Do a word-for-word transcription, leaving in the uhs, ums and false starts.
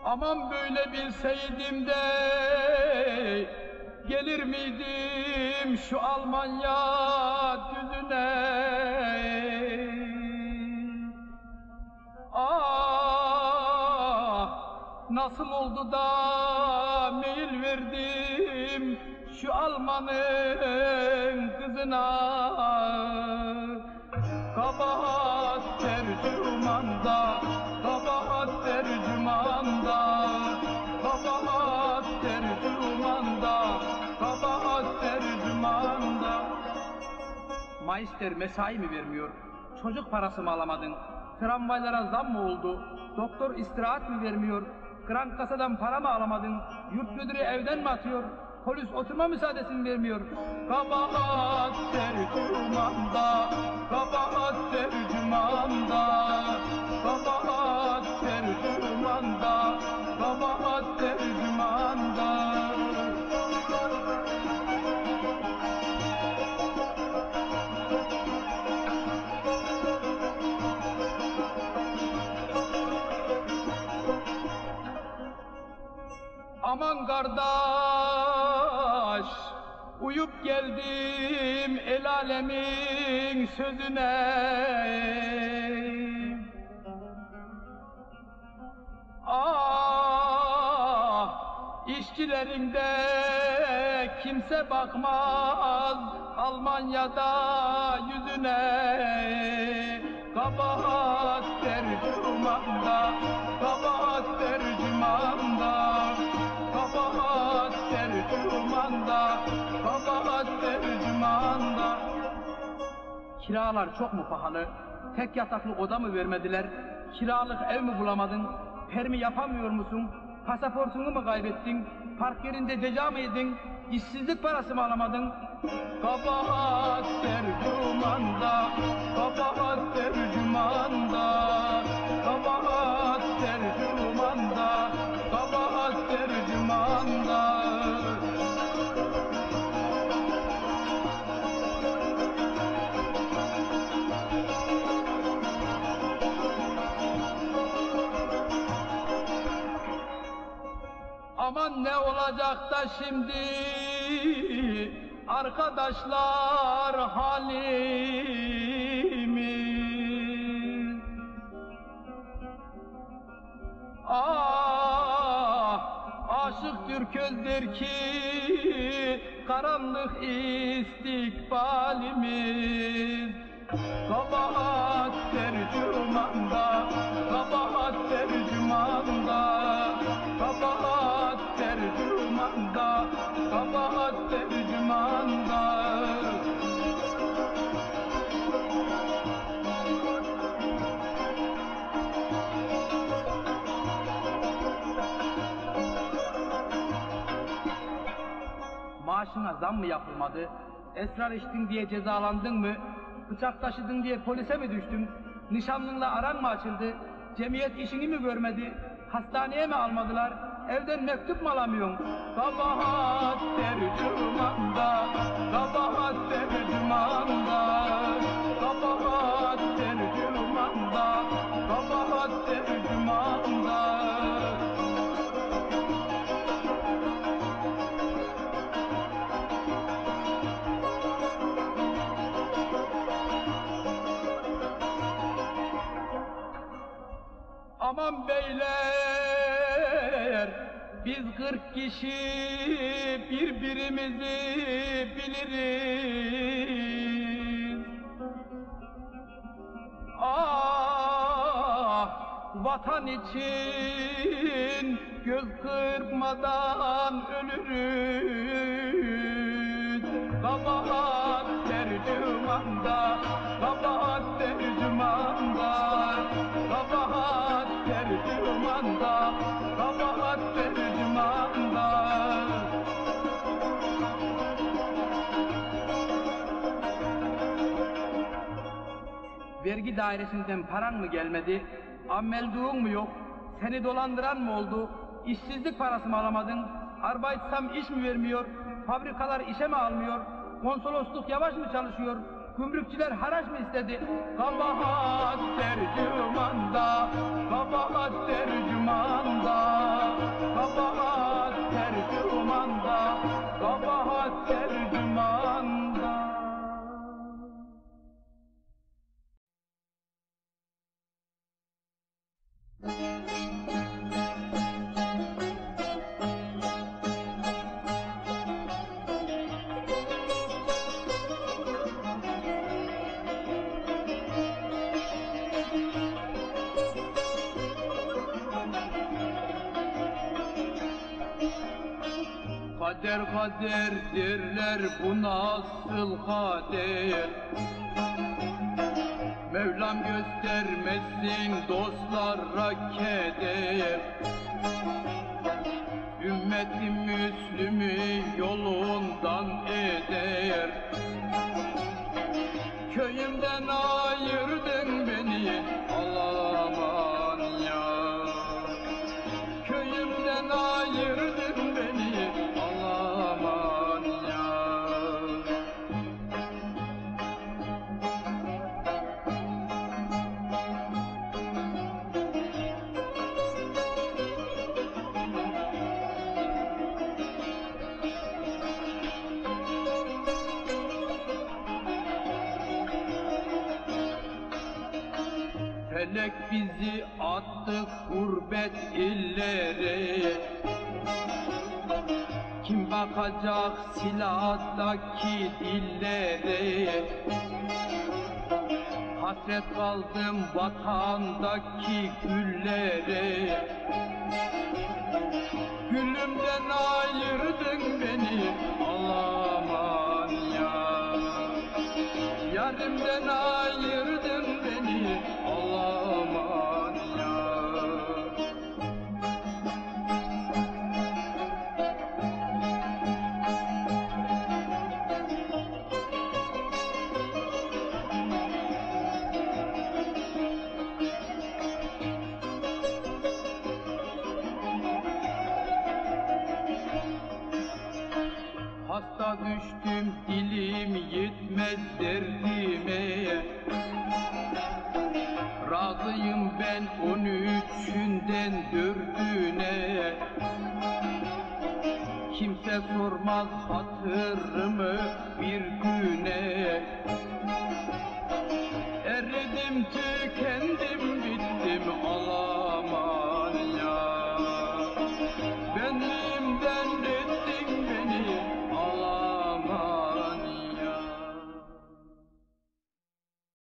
Aman böyle bilseydim de gelir miydim şu Almanya düzüne? Ah, nasıl oldu da meyil verdim şu Almanın kızına? Kabahat tercümanda, kabahat tercümanda, kabahat tercümanda, kabahat tercümanda. Maister mesai mi vermiyor? Çocuk parası mı alamadın? Tramvaylara zam mı oldu? Doktor istirahat mi vermiyor? Krank kasadan para mı alamadın? Yurt müdürü evden mi atıyor? Polis oturma müsaadesini vermiyor. Kabahat tercümanda, kabahat tercümanda, kabahat tercümanda, kabahat tercümanda. Aman kardeş, uyup geldim el alemin sözüne. Ah, işçilerinde kimse bakmaz Almanya'da yüzüne. Kabahat tercümanda, kabahat tercümanda, kabahat tercümanda, kabahat tercümanda. Kiralar çok mu pahalı? Tek yataklı oda mı vermediler? Kiralık ev mi bulamadın? Permi yapamıyor musun? Pasaportunu mu kaybettin? Park yerinde ceza mı yedin? İşsizlik parası mı alamadın? Kabahat tercümanda, kabahat tercümanda, kabahat tercümanda, kabahat tercümanda. Aman ne olacak da şimdi arkadaşlar halimiz? Ah, aşık Türköz der ki karanlık istikbalimiz. Kabahat tercümanda, kabahat tercümanda, kabahat tercümanda, kabahat tercümanda. Maaşına zam mı yapılmadı? Esrar içtin diye cezalandın mı? Bıçak taşıdın diye polise mi düştün? Nişanlınla aran mı açıldı? Cemiyet işini mi görmedi? Hastaneye mi almadılar? Evden mektup mu alamıyorsun? Kabahat tercümanda, kabahat tercümanda, kabahat tercümanda, kabahat tercümanda. Aman beyler, biz kırk kişi birbirimizi biliriz. Ah, vatan için göz kırpmadan ölürüz. Kabahat tercümanda, kabahat tercümanda, kabahat tercümanda, kabahat tercümanda. Vergi dairesinden paran mı gelmedi? Ammelduğun mu yok? Seni dolandıran mı oldu? İşsizlik parası mı alamadın? Arbeitsam iş mi vermiyor? Fabrikalar işe mi almıyor? Konsolosluk yavaş mı çalışıyor? Gümrükçüler haraç mı istedi? Kabahat tercümanda, kabahat tercümanda. kabahat tercümanda, kabahat tercümanda. Kader kader derler, bu nasıl kader? Mevlam göstermesin dostlara keder. Ümmet-i Müslüm'ü yolundan eder. Köyümden ayırdın beni, aman ya. Köyümden ayırdın beni, aman ya. Felek bizi attı gurbet illere. Kim bakacak silahdaki dillere? Hasret kaldım vatandaki güllere. Gülümden ayırdın beni, aman ya. Yarimden ayırdın beni, aman ya. Hasta düştüm, dilim yetmez derdime. Razıyım ben on üçünden dördüne. Kimse sormaz hatırımı bir güne. Eridim tükendim